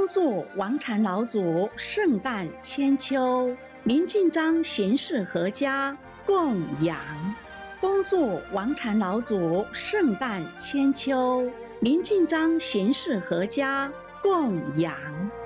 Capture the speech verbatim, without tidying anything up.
恭祝王禅老祖圣诞千秋，林进章贤士合家供养。恭祝王禅老祖圣诞千秋，林进章贤士合家供养。